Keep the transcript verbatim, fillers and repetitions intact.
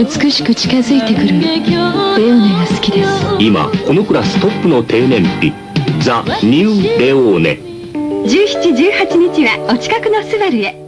美しく近づいてくるレオーネが好きです。 今このクラストップの低燃費ザ・ニュー・レオーネ。 じゅうしち、じゅうはちにちはお近くのスバルへ。